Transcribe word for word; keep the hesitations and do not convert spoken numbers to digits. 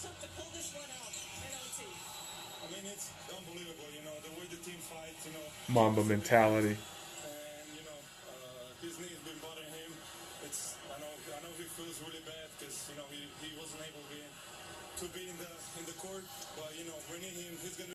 took to pull this one out in O T? I mean, it's unbelievable, you know, the way the team fights, you know. Mamba mentality. And, you know, uh, his knee's been bothering him. It's, I know, I know he feels really bad because, you know, he, he wasn't able to be, to be in the, in the court. But, you know, we need him. He's going to